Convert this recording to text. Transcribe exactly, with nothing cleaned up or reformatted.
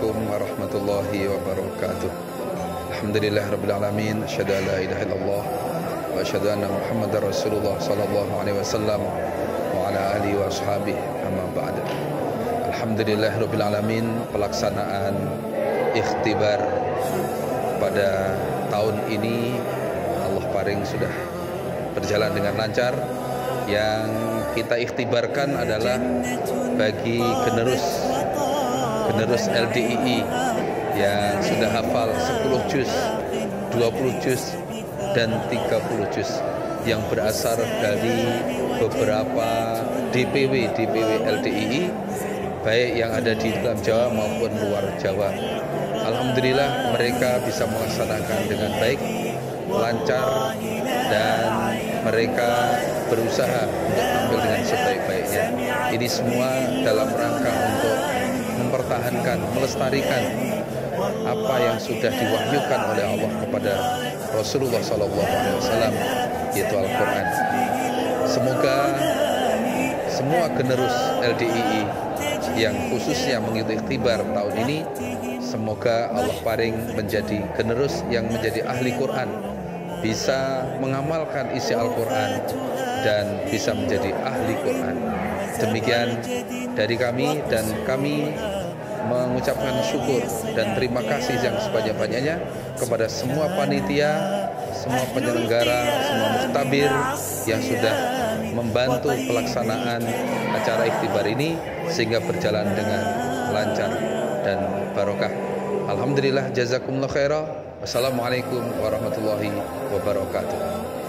Assalamualaikum warahmatullahi wabarakatuh. Alhamdulillah rabbil alamin, asyhadu an la ilaha illallah wa asyhadu anna Muhammadar Rasulullah sallallahu alaihi wasallam wa ala alihi wa ashabihi, amma ba'd. Alhamdulillah rabbil alamin, pelaksanaan ikhtibar pada tahun ini Allah paring sudah berjalan dengan lancar. Yang kita ikhtibarkan adalah bagi generus generus L D I I yang sudah hafal sepuluh juz, dua puluh juz, dan tiga puluh juz yang berasal dari beberapa D P W D P W L D I I, baik yang ada di dalam Jawa maupun luar Jawa. Alhamdulillah mereka bisa melaksanakan dengan baik, lancar, dan mereka berusaha untuk tampil dengan sebaik-baiknya. Ini semua dalam rangka untuk mempertahankan, melestarikan apa yang sudah diwahyukan oleh Allah kepada Rasulullah Sallallahu Alaihi Wasallam, yaitu Al-Quran. Semoga semua generus L D I I yang khususnya mengikuti ikhtibar tahun ini, semoga Allah paring menjadi generus yang menjadi ahli Quran, bisa mengamalkan isi Al-Quran dan bisa menjadi ahli Quran. Demikian dari kami, dan kami mengucapkan syukur dan terima kasih yang sebanyak-banyaknya kepada semua panitia, semua penyelenggara, semua muktabir yang sudah membantu pelaksanaan acara ikhtibar ini sehingga berjalan dengan lancar dan barokah. Alhamdulillah, jazakumullah khairah. Wassalamualaikum warahmatullahi wabarakatuh.